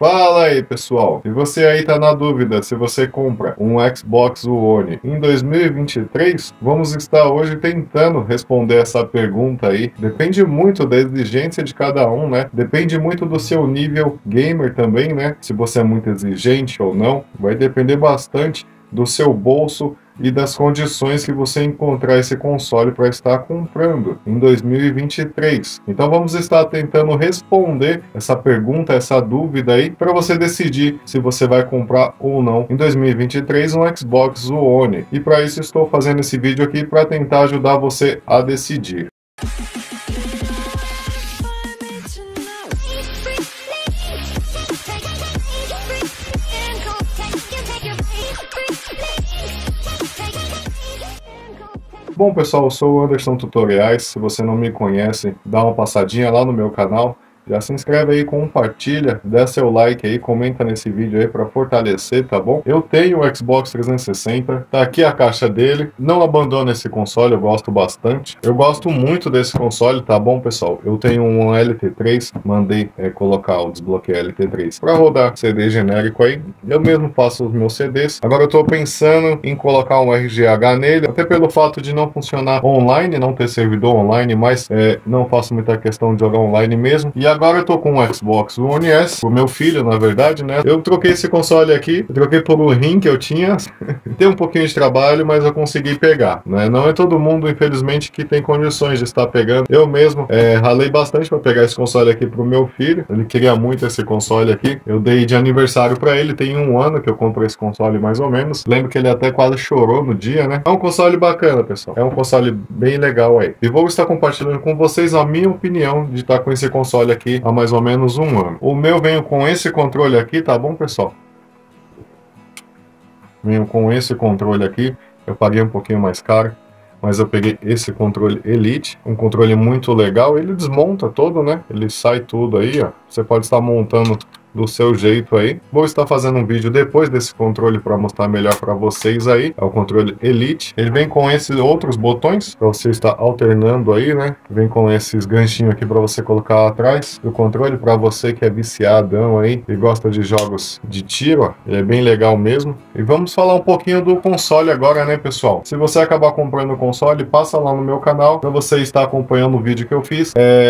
Fala aí, pessoal! Se você aí tá na dúvida se você compra um Xbox One em 2023, vamos estar hoje tentando responder essa pergunta aí. Depende muito da exigência de cada um, né? Depende muito do seu nível gamer também, né? Se você é muito exigente ou não, vai depender bastante do seu bolso e das condições que você encontrar esse console para estar comprando em 2023. Então vamos estar tentando responder essa pergunta, essa dúvida aí, para você decidir se você vai comprar ou não em 2023 um Xbox One. E para isso estou fazendo esse vídeo aqui para tentar ajudar você a decidir. Bom, pessoal, eu sou o Anderson Tutoriais. Se você não me conhece, dá uma passadinha lá no meu canal. Já se inscreve aí, compartilha, dá seu like aí, comenta nesse vídeo aí para fortalecer, tá bom? Eu tenho o Xbox 360, tá aqui a caixa dele. Não abandona esse console, eu gosto bastante. Eu gosto muito desse console, tá bom, pessoal? Eu tenho um LT3, mandei colocar o desbloqueio LT3 para rodar CD genérico aí. Eu mesmo faço os meus CDs. Agora eu tô pensando em colocar um RGH nele, até pelo fato de não funcionar online, não ter servidor online, mas não faço muita questão de jogar online mesmo. E agora eu tô com um Xbox One S, o meu filho, na verdade, né? Eu troquei esse console aqui, eu troquei por um rim que eu tinha. Tem um pouquinho de trabalho, mas eu consegui pegar, né? Não é todo mundo, infelizmente, que tem condições de estar pegando. Eu mesmo ralei bastante para pegar esse console aqui pro meu filho. Ele queria muito esse console aqui. Eu dei de aniversário para ele, tem um ano que eu comprei esse console mais ou menos. Lembro que ele até quase chorou no dia, né? É um console bacana, pessoal. É um console bem legal aí. E vou estar compartilhando com vocês a minha opinião de estar com esse console aqui há mais ou menos um ano. O meu veio com esse controle aqui, tá bom, pessoal? Veio com esse controle aqui. Eu paguei um pouquinho mais caro, mas eu peguei esse controle Elite, um controle muito legal. Ele desmonta todo, né? Ele sai tudo aí, ó. Você pode estar montando do seu jeito aí. Vou estar fazendo um vídeo depois desse controle para mostrar melhor para vocês aí. É o controle Elite. Ele vem com esses outros botões para você estar alternando aí, né? Vem com esses ganchinhos aqui para você colocar atrás do controle, para você que é viciadão aí e gosta de jogos de tiro, ó. Ele é bem legal mesmo. E vamos falar um pouquinho do console agora, né, pessoal? Se você acabar comprando o console, passa lá no meu canal para você estar acompanhando o vídeo que eu fiz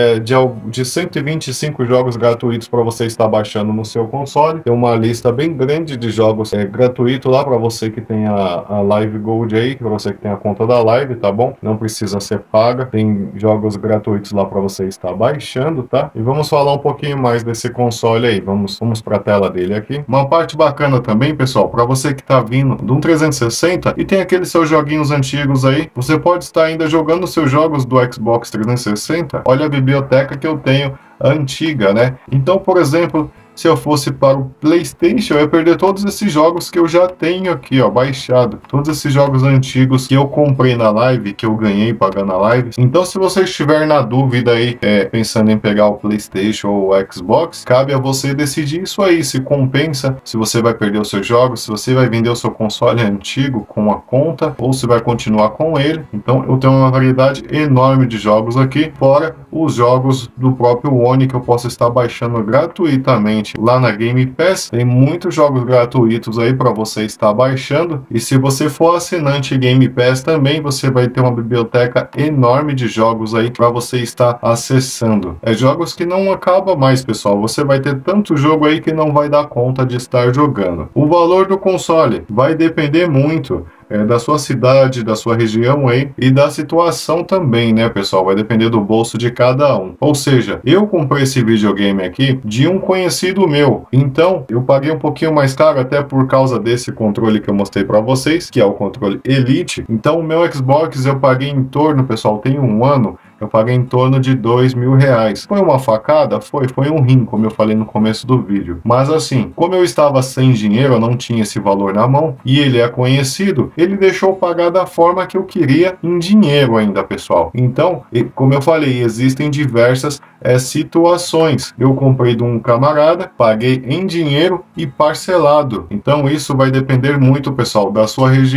de 125 jogos gratuitos para você estar baixando no seu console. Tem uma lista bem grande de jogos gratuito lá para você que tem a Live Gold aí, para você que tem a conta da Live, tá bom? Não precisa ser paga. Tem jogos gratuitos lá para você estar baixando, tá? E vamos falar um pouquinho mais desse console aí. Vamos para a tela dele aqui. Uma parte bacana também, pessoal, para você que tá vindo de um 360 e tem aqueles seus joguinhos antigos aí, você pode estar ainda jogando seus jogos do Xbox 360. Olha a biblioteca que eu tenho antiga, né? Então, por exemplo, se eu fosse para o PlayStation, eu ia perder todos esses jogos que eu já tenho aqui, ó, baixado. Todos esses jogos antigos que eu comprei na live, que eu ganhei pagando a live. Então, se você estiver na dúvida aí, pensando em pegar o PlayStation ou o Xbox, cabe a você decidir isso aí, se compensa, se você vai perder os seus jogos, se você vai vender o seu console antigo com a conta, ou se vai continuar com ele. Então, eu tenho uma variedade enorme de jogos aqui, fora os jogos do próprio One que eu posso estar baixando gratuitamente lá na Game Pass. Tem muitos jogos gratuitos aí para você estar baixando, e se você for assinante Game Pass também, você vai ter uma biblioteca enorme de jogos aí para você estar acessando. Jogos que não acaba mais, pessoal. Você vai ter tanto jogo aí que não vai dar conta de estar jogando. O valor do console vai depender muito da sua cidade, da sua região aí e da situação também, né, pessoal? Vai depender do bolso de cada um. Ou seja, eu comprei esse videogame aqui de um conhecido meu, então eu paguei um pouquinho mais caro até por causa desse controle que eu mostrei para vocês, que é o controle Elite. Então o meu Xbox eu paguei em torno, pessoal, tem um ano, eu paguei em torno de R$2.000. Foi uma facada? Foi um rim, como eu falei no começo do vídeo. Mas assim, como eu estava sem dinheiro, eu não tinha esse valor na mão, e ele é conhecido, ele deixou pagar da forma que eu queria em dinheiro ainda, pessoal. Então, como eu falei, existem diversas situações. Eu comprei de um camarada, paguei em dinheiro e parcelado. Então isso vai depender muito, pessoal, da sua região,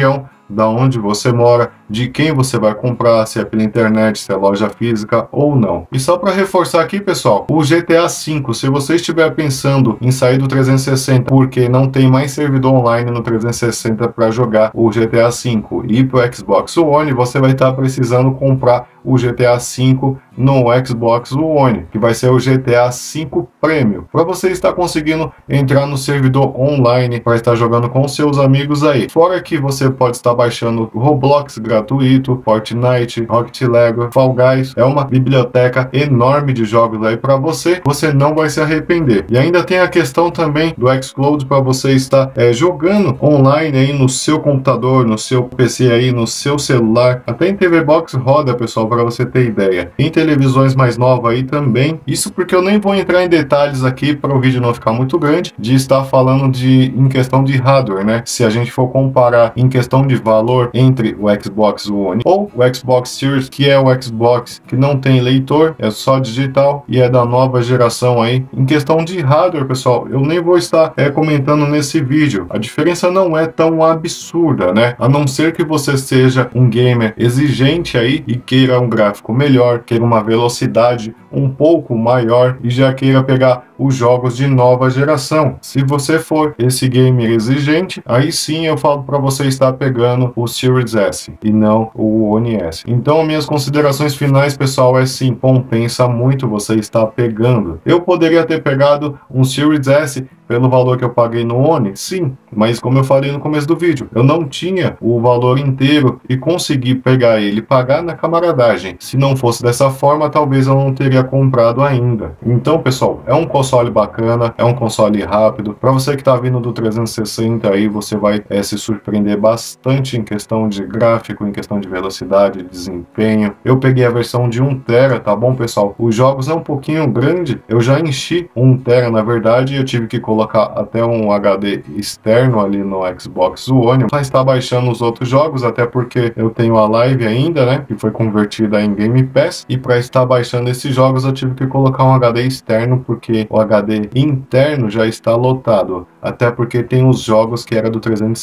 da onde você mora, de quem você vai comprar, se é pela internet, se é loja física ou não. E só para reforçar aqui, pessoal, o GTA V, se você estiver pensando em sair do 360 porque não tem mais servidor online no 360 para jogar o GTA V e ir para o Xbox One, você vai estar precisando comprar o GTA V no Xbox One, que vai ser o GTA V Premium, para você estar conseguindo entrar no servidor online para estar jogando com seus amigos aí. Fora que você pode estar baixando Roblox gratuito, Fortnite, Rocket League, Fall Guys, é uma biblioteca enorme de jogos aí para você não vai se arrepender. E ainda tem a questão também do xCloud para você estar jogando online aí no seu computador, no seu PC aí, no seu celular, até em TV Box roda, pessoal, para você ter ideia. Em televisões mais novas aí também. Isso porque eu nem vou entrar em detalhes aqui para o vídeo não ficar muito grande, de estar falando em questão de hardware, né? Se a gente for comparar em questão de valor entre o Xbox One ou o Xbox Series, que é o Xbox que não tem leitor, é só digital e é da nova geração aí. Em questão de hardware, pessoal, eu nem vou estar comentando nesse vídeo. A diferença não é tão absurda, né? A não ser que você seja um gamer exigente aí e queira um gráfico melhor, queira uma velocidade um pouco maior e já queira pegar os jogos de nova geração. Se você for esse gamer exigente, aí sim eu falo para você estar pegando o Series S e não o One S. Então, minhas considerações finais, pessoal, é sim, compensa muito você estar pegando. Eu poderia ter pegado um Series S pelo valor que eu paguei no One? Sim, mas como eu falei no começo do vídeo, eu não tinha o valor inteiro e consegui pegar ele e pagar na camaradagem. Se não fosse dessa forma, talvez eu não teria comprado ainda. Então, pessoal, é um console bacana, é um console rápido. Para você que está vindo do 360 aí, você vai se surpreender bastante em questão de gráfico, em questão de velocidade, desempenho. Eu peguei a versão de 1 TB, tá bom, pessoal? Os jogos é um pouquinho grande, eu já enchi 1 TB na verdade, e eu tive que colocar até um HD externo ali no Xbox One, mas está baixando os outros jogos, até porque eu tenho a Live ainda, né, que foi convertida em Game Pass, e para estar baixando esses jogos eu tive que colocar um HD externo, porque o HD interno já está lotado, até porque tem os jogos que era do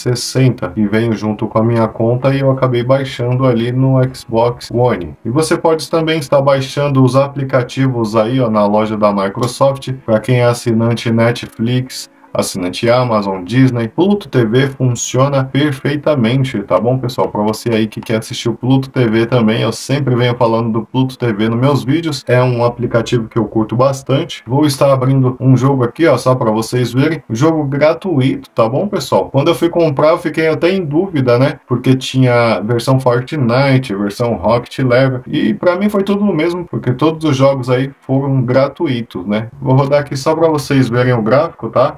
360 e veio junto com a minha conta e eu acabei baixando ali no Xbox One. E você pode também estar baixando os aplicativos aí, ó, na loja da Microsoft, para quem é assinante Netflix, assinante Amazon, Disney, Pluto TV funciona perfeitamente, tá bom, pessoal? Para você aí que quer assistir o Pluto TV também, eu sempre venho falando do Pluto TV nos meus vídeos, é um aplicativo que eu curto bastante. Vou estar abrindo um jogo aqui, ó, só para vocês verem, jogo gratuito, tá bom, pessoal? Quando eu fui comprar, eu fiquei até em dúvida, né? Porque tinha versão Fortnite, versão Rocket League, e para mim foi tudo o mesmo, porque todos os jogos aí foram gratuitos, né? Vou rodar aqui só para vocês verem o gráfico, tá?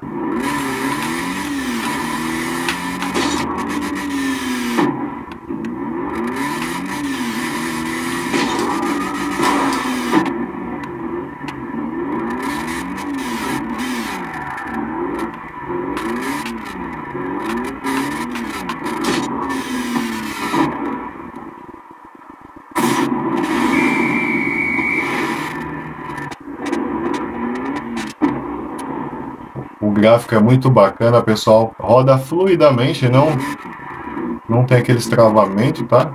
O gráfico é muito bacana, pessoal. Roda fluidamente, não tem aquele travamento, tá?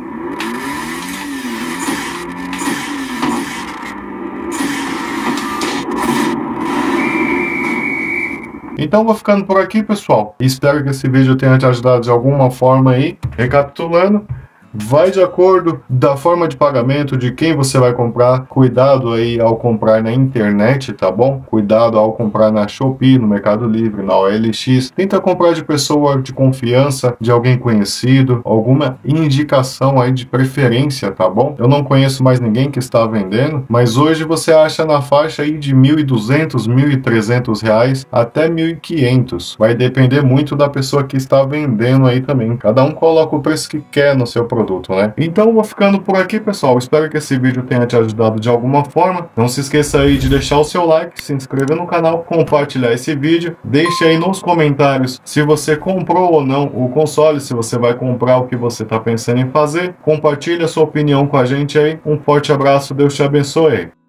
Então vou ficando por aqui, pessoal. Espero que esse vídeo tenha te ajudado de alguma forma aí. Recapitulando, vai de acordo da forma de pagamento, de quem você vai comprar. Cuidado aí ao comprar na internet, tá bom? Cuidado ao comprar na Shopee, no Mercado Livre, na OLX. Tenta comprar de pessoa de confiança, de alguém conhecido, alguma indicação aí de preferência, tá bom? Eu não conheço mais ninguém que está vendendo, mas hoje você acha na faixa aí de R$1.200, R$1.300 até R$1.500. Vai depender muito da pessoa que está vendendo aí também. Cada um coloca o preço que quer no seu produto, né? Então vou ficando por aqui, pessoal. Espero que esse vídeo tenha te ajudado de alguma forma. Não se esqueça aí de deixar o seu like, se inscrever no canal, compartilhar esse vídeo. Deixe aí nos comentários se você comprou ou não o console, se você vai comprar, o que você está pensando em fazer. Compartilhe a sua opinião com a gente aí. Um forte abraço, Deus te abençoe.